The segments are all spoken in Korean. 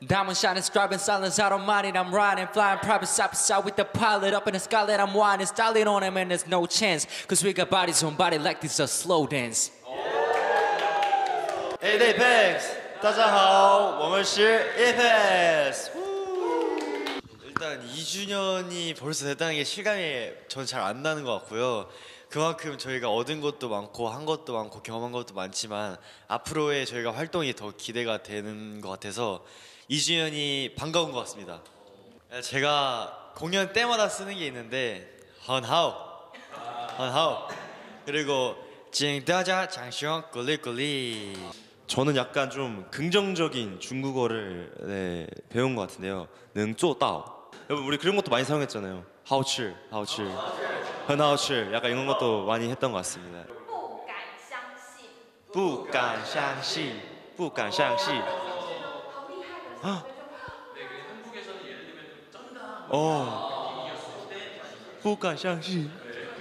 Diamond shining, striping, silence, I don't mind it. I'm riding, flying, private side by side with the pilot. Up in the skylight, I'm winding, styling on him, and there's no chance. Cause we got bodies on body like this a slow dance. Apex, 大家好，我们是 Apex. 일단 2주년이 벌써 됐다는 게 실감이 저는 잘 안 나는 것 같고요. 그만큼 저희가 얻은 것도 많고 한 것도 많고 경험한 것도 많지만 앞으로의 저희가 활동이 더 기대가 되는 것 같아서 2주년이 반가운 것 같습니다. 제가 공연 때마다 쓰는 게 있는데 헌하오 그리고 징다자 장시영 꿀리꿀리. 저는 약간 좀 긍정적인 중국어를 배운 것 같은데요. 능조다오. 여러분 우리 그런 것도 많이 사용했잖아요. 하오치, 헌하오치. 약간 이런 것도 많이 했던 것 같습니다. 不敢相信不敢相信 不敢相信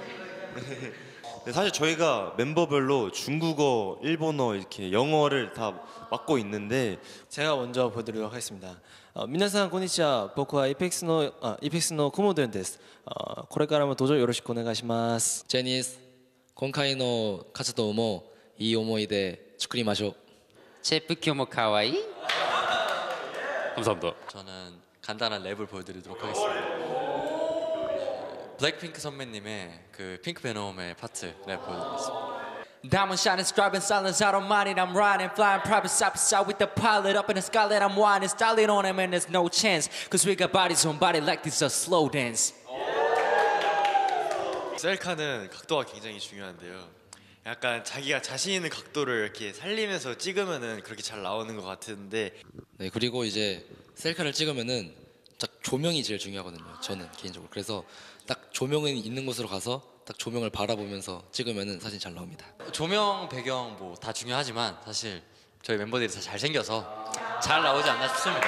사실 저희가 멤버별로 중국어, 일본어, 이렇게 영어를 다 맡고 있는데 제가 먼저 보여드리도록 하겠습니다. 皆さんこんにちは。僕は EPEX のコモドンです。これからもどうぞよろしくお願いします。ジェニス、今回の活動もいい思い出作りましょう。 제프키오모 카와이. 감사합니다. 저는 간단한 랩을 보여드리도록 하겠습니다. 블랙핑크 선배님의 그 핑크 베놈의 파트 랩 보여드리겠습니다. Diamond shining, striping, silence, I don't mind it. I'm riding, flying, private side by side with the pilot. Up in the skylight, I'm winding, styling on him, and there's no chance. Cause we got bodies on body like this a slow dance. 셀카는 각도가 굉장히 중요한데요. 약간 자기가 자신 있는 각도를 이렇게 살리면서 찍으면은 그렇게 잘 나오는 것 같은데. 네, 그리고 이제 셀카를 찍으면은 딱 조명이 제일 중요하거든요. 저는 개인적으로. 그래서 딱 조명이 있는 곳으로 가서 딱 조명을 바라보면서 찍으면은 사진 잘 나옵니다. 조명, 배경 뭐 다 중요하지만 사실 저희 멤버들이 다 잘생겨서 잘 나오지 않나 싶습니다.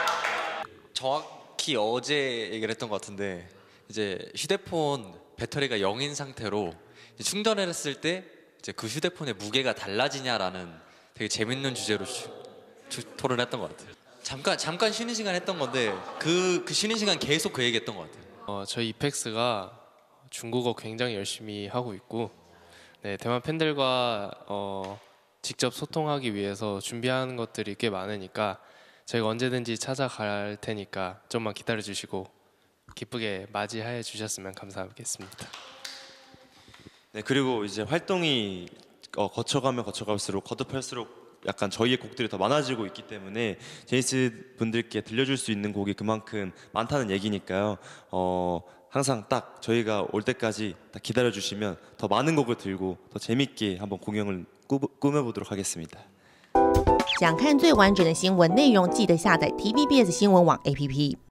정확히 어제 얘기를 했던 것 같은데 이제 휴대폰 배터리가 0인 상태로 이제 충전을 했을 때 이제 그 휴대폰의 무게가 달라지냐라는 되게 재밌는 주제로 토론했던 것 같아요. 잠깐 쉬는 시간 했던 건데 그 쉬는 시간 계속 그 얘기했던 것 같아요. 저희 이펙스가 중국어 굉장히 열심히 하고 있고, 네, 대만 팬들과 직접 소통하기 위해서 준비하는 것들이 꽤 많으니까 저희가 언제든지 찾아갈 테니까 좀만 기다려 주시고 기쁘게 맞이해 주셨으면 감사하겠습니다. 네, 그리고 이제 활동이 거쳐가면 거쳐갈수록 거듭할수록 약간 저희의 곡들이 더 많아지고 있기 때문에 제니스 분들께 들려줄 수 있는 곡이 그만큼 많다는 얘기니까요. 항상 딱 저희가 올 때까지 딱 기다려주시면 더 많은 곡을 들고 더 재밌게 한번 공연을 꾸며보도록 하겠습니다. 想看最完整的新闻内容，记得下载TVBS 新闻网 APP。